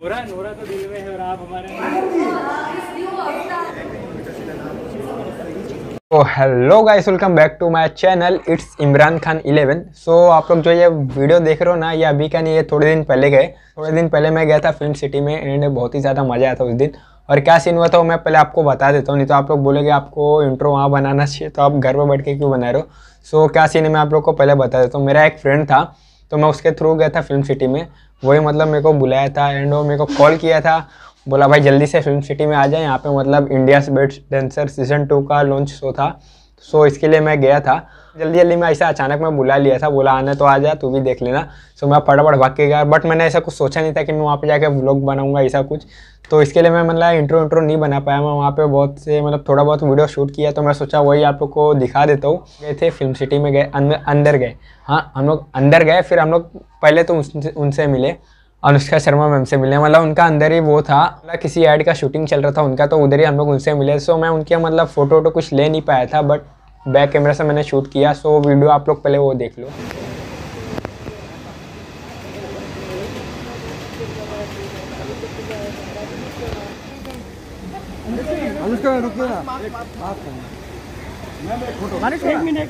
नूरा नूरा तो दिल में है और आप हमारे। तो hello guys, welcome back to my channel, it's Imran Khan 11। So आप लोग जो ये वीडियो देख रहे हो ना, ये अभी का नहीं, ये थोड़े दिन पहले गए। थोड़े दिन पहले मैं गया था फिल्म सिटी में एंड बहुत ही ज़्यादा मज़ा आया था उस दिन। और क्या सीन हुआ था वो मैं पहले आपको बता देता हूँ, नहीं तो आप लोग बोलेंगे आपको इंट्रो वहाँ बनाना चाहिए, तो आप घर पर बैठ के क्यों बना रहे हो। सो क्या सीन है मैं आप लोग को पहले बता देता हूँ। मेरा एक फ्रेंड था, तो मैं उसके थ्रू गया था फिल्म सिटी में। वही मतलब मेरे को बुलाया था एंड वो मेरे को कॉल किया था, बोला भाई जल्दी से फिल्म सिटी में आ जाए, यहाँ पे मतलब इंडियाज़ बेस्ट डांसर सीज़न 2 का लॉन्च शो था। सो इसके लिए मैं गया था। जल्दी जल्दी में ऐसा अचानक मैं बुला लिया था, बोला आने तो आ जा, तू भी देख लेना। सो मैं फटाफट भाग के गया, बट मैंने ऐसा कुछ सोचा नहीं था कि मैं वहाँ पे जाके व्लॉग बनाऊंगा ऐसा कुछ। तो इसके लिए मैं मतलब इंट्रो नहीं बना पाया। मैं वहाँ पे बहुत से मतलब थोड़ा बहुत वीडियो शूट किया, तो मैं सोचा वही आप लोग को दिखा देता हूँ। गए थे फिल्म सिटी में, गए अंदर गए। हाँ, हम लोग अंदर गए, फिर हम लोग पहले तो उनसे मिले, अनुष्का शर्मा मैम से मिले। मतलब उनका अंदर ही वो था, मतलब किसी ऐड का शूटिंग चल रहा था उनका, तो उधर ही हम लोग उनसे मिले। सो मैं उनके मतलब फ़ोटो कुछ ले नहीं पाया था, बट बैक कैमरा से मैंने शूट किया। सो वीडियो आप लोग पहले वो देख लो। अनुष्का रुकिए ना, बात करना। एक मिनट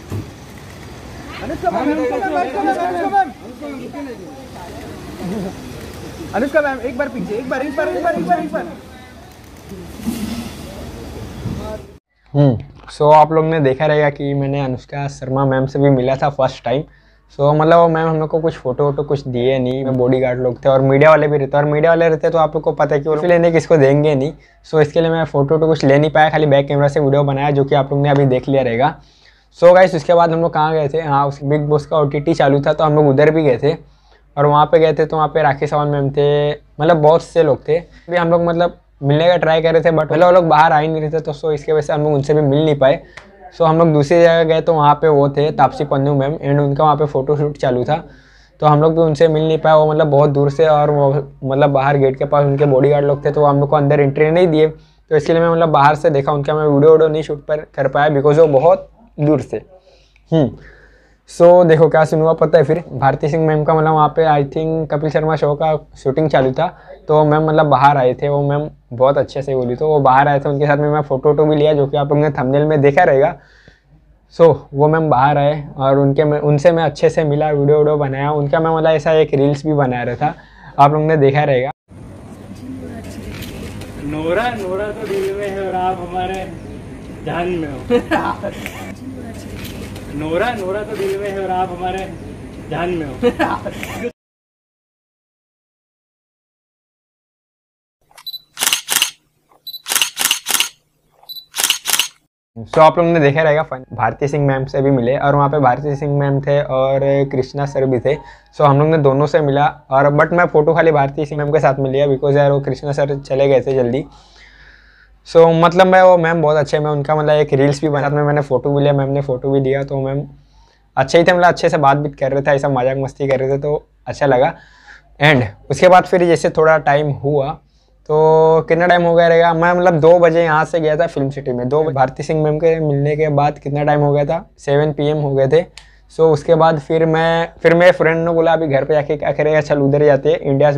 अनुष्का मैम एक बार पीछे, एक बार। सो आप लोग ने देखा रहेगा कि मैंने अनुष्का शर्मा मैम से भी मिला था फर्स्ट टाइम। सो मतलब वो मैम हम लोग को कुछ फ़ोटो कुछ दिए नहीं। बॉडीगार्ड लोग थे और मीडिया वाले भी रहते, और मीडिया वाले रहते तो आप लोग को पता है कि वो लेने किसको देंगे नहीं। सो इसके लिए मैं फ़ोटो कुछ ले नहीं पाया, खाली बैक कैमरा से वीडियो बनाया, जो कि आप लोग ने अभी देख लिया रहेगा। सो गाइस, उसके बाद हम लोग कहाँ गए थे, हाँ उस बिग बॉस का OTT चालू था, तो हम लोग उधर भी गए थे। और वहाँ पे गए थे तो वहाँ पे राखी सावंत मैम थे, मतलब बहुत से लोग थे। अभी हम लोग मतलब मिलने का ट्राई कर रहे थे, बट पहले वो लोग बाहर आ ही नहीं रहे थे, तो सो इसके वजह से हम लोग उनसे भी मिल नहीं पाए। सो हम लोग दूसरी जगह गए, तो वहाँ पे वो थे तापसी पन्नू मैम एंड उनका वहाँ पे फ़ोटो शूट चालू था, तो हम लोग भी उनसे मिल नहीं पाए। वो मतलब बहुत दूर से, और वो मतलब बाहर गेट के पास उनके बॉडीगार्ड लोग थे, तो वो हम लोग को अंदर एंट्री नहीं दिए। तो इसके लिए मैं मतलब बाहर से देखा उनका, मैं वीडियो नहीं शूट कर पाया बिकॉज वो बहुत दूर से। सो देखो क्या सीन हुआ पता है। फिर भारती सिंह मैम का मतलब वहाँ पे I think Kapil Sharma show का शूटिंग चालू था, तो मैम मतलब बाहर आए थे। वो मैम बहुत अच्छे से बोली, तो वो बाहर आए थे, उनके साथ में मैं फ़ोटो भी लिया, जो कि आप लोगों ने थंबनेल में देखा रहेगा। सो वो मैम बाहर आए और उनसे मैं अच्छे से मिला, वीडियो बनाया उनका। मैं मतलब ऐसा एक रील्स भी बना रहा था, आप लोगों ने देखा रहेगा। नूरा नूरा तो दिल में है और आप हमारे जान में हो। नूरा नूरा तो दिल में है और आप हमारे जान में हो। सो आप लोगों ने देखा रहेगा भारती सिंह मैम से भी मिले, और वहाँ पे भारती सिंह मैम थे और कृष्णा सर भी थे। सो हम लोग ने दोनों से मिला, और बट मैं फ़ोटो खाली भारती सिंह मैम के साथ में लिया बिकॉज यार वो कृष्णा सर चले गए थे जल्दी। सो मतलब मैं वो मैम बहुत अच्छे, मैं उनका मतलब एक रील्स भी बना, में मैंने फ़ोटो भी लिया, मैम ने फ़ोटो भी दिया। तो मैम अच्छे ही थे, मतलब अच्छे से बात भी कर रहे थे, ऐसा मजाक मस्ती कर रहे थे, तो अच्छा लगा। एंड उसके बाद फिर जैसे थोड़ा टाइम हुआ, तो कितना टाइम हो गया रहेगा, मैं मतलब 2 बजे यहाँ से गया था फिल्म सिटी में। 2 बजे भारती सिंह मैम के मिलने के बाद कितना टाइम हो गया था, 7 PM हो गए थे। सो उसके बाद फिर मेरे फ्रेंड ने बोला अभी घर पे जाके क्या करेगा, चल उधर जाते हैं इंडियाज़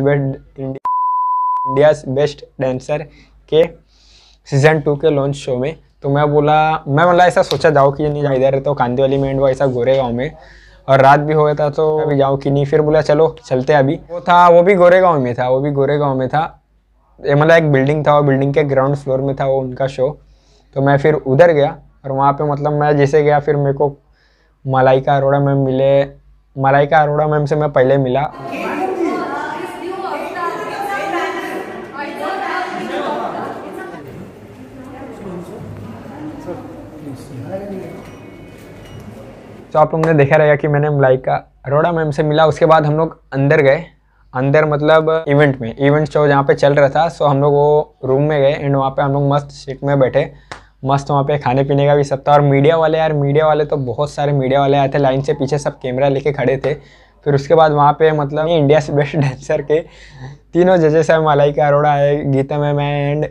बेस्ट डांसर के सीज़न 2 के लॉन्च शो में। तो मैं बोला, मैं मतलब ऐसा सोचा जाओ कि नहीं, इधर रहता हूँ कांदिवली में एंड वो ऐसा गोरेगांव में, और रात भी हो गया था, तो अभी जाऊँ कि नहीं। फिर बोला चलो चलते अभी। वो भी गोरेगांव में था, मतलब एक बिल्डिंग था, वो बिल्डिंग के ग्राउंड फ्लोर में था वो उनका शो। तो मैं फिर उधर गया, और वहाँ पे मतलब मैं जैसे गया, फिर मेरे को मलाइका अरोड़ा मैम मिले। मलाइका अरोड़ा मैम से मैं पहले मिला। तो आप लोगों ने देखा रहेगा कि मैंने मलाइका अरोड़ा मैम से मिला। उसके बाद हम लोग अंदर गए, अंदर मतलब इवेंट शो जहाँ पे चल रहा था। सो हम लोग वो रूम में गए एंड वहाँ पे हम लोग मस्त सीट में बैठे, मस्त वहाँ पे खाने पीने का भी सब था। और मीडिया वाले तो बहुत सारे मीडिया वाले आए थे लाइन से, पीछे सब कैमरा लेके खड़े थे। फिर उसके बाद वहाँ पे मतलब इंडिया से बेस्ट डांसर के तीनों जजेस है, मलाइका अरोड़ा है, Geeta ma'am and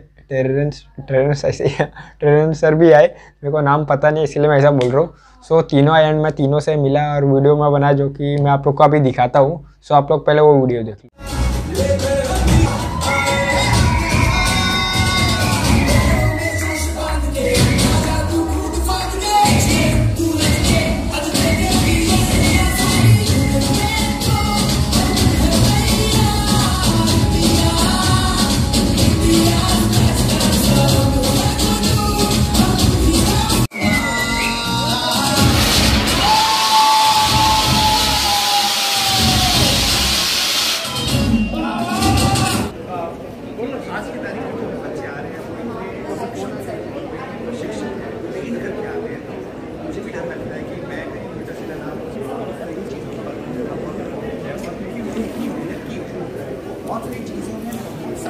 Terence sir भी आए, मेरे को नाम पता नहीं इसलिए मैं ऐसा बोल रहा हूँ। सो तीनों आए एंड मैं तीनों से मिला और वीडियो में बना, जो कि मैं आप लोग को अभी दिखाता हूँ। सो आप लोग पहले वो वीडियो देख लो।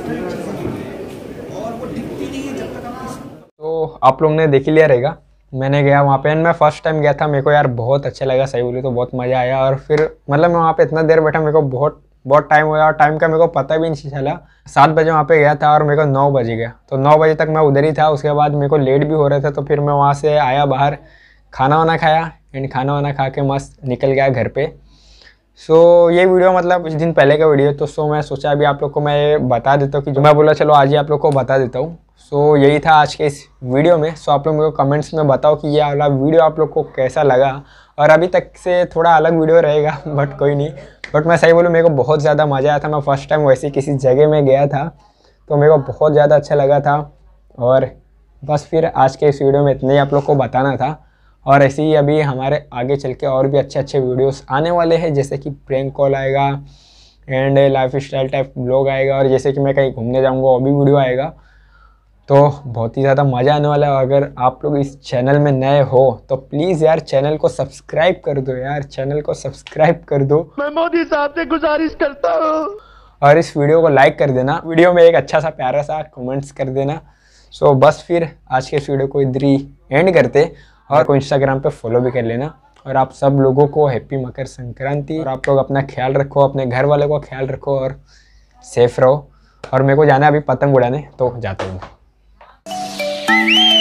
तो आप लोग ने देख ही लिया रहेगा, मैंने गया वहाँ पे एंड मैं फर्स्ट टाइम गया था। मेरे को यार बहुत अच्छा लगा, सही बोली तो बहुत मज़ा आया। और फिर मतलब मैं वहाँ पे इतना देर बैठा, मेरे को बहुत टाइम हुआ और टाइम का मेरे को पता भी नहीं चला। 7 बजे वहाँ पे गया था और मेरे को 9 बजे गया, तो 9 बजे तक मैं उधर ही था। उसके बाद मेरे को लेट भी हो रहा था, तो फिर मैं वहाँ से आया बाहर, खाना वाना खाया एंड खाना वाना खा के मस्त निकल गया घर पे। सो ये वीडियो मतलब कुछ दिन पहले का वीडियो है, तो मैं सोचा अभी आप लोग को मैं बता देता हूँ कि जो मैं बोला चलो आज ही आप लोग को बता देता हूँ। सो यही था आज के इस वीडियो में। सो आप लोग मेरे को कमेंट्स में बताओ कि ये वाला वीडियो आप लोग को कैसा लगा। और अभी तक से थोड़ा अलग वीडियो रहेगा बट कोई नहीं, बट मैं सही बोलूँ मेरे को बहुत ज़्यादा मज़ा आया था। मैं फर्स्ट टाइम वैसे किसी जगह में गया था तो मेरे को बहुत ज़्यादा अच्छा लगा था। और बस फिर आज के इस वीडियो में इतने ही आप लोग को बताना था। और ऐसे ही अभी हमारे आगे चल के और भी अच्छे अच्छे वीडियोस आने वाले हैं, जैसे कि प्रैंक कॉल आएगा and lifestyle type blog आएगा, और जैसे कि मैं कहीं घूमने जाऊंगा वो भी वीडियो आएगा। तो बहुत ही ज़्यादा मज़ा आने वाला है। अगर आप लोग इस चैनल में नए हो तो प्लीज़ यार चैनल को सब्सक्राइब कर दो, यार चैनल को सब्सक्राइब कर दो। मैं मोदी साहब से गुजारिश करता हूँ। और इस वीडियो को लाइक कर देना, वीडियो में एक अच्छा सा प्यारा सा कमेंट्स कर देना। सो बस फिर आज के इस वीडियो को इधर ही एंड करते, और को इंस्टाग्राम पे फॉलो भी कर लेना। और आप सब लोगों को हैप्पी मकर संक्रांति। और आप लोग अपना ख्याल रखो, अपने घर वाले को ख्याल रखो और सेफ रहो। और मेरे को जाना है अभी पतंग उड़ाने, तो जाता हूँ।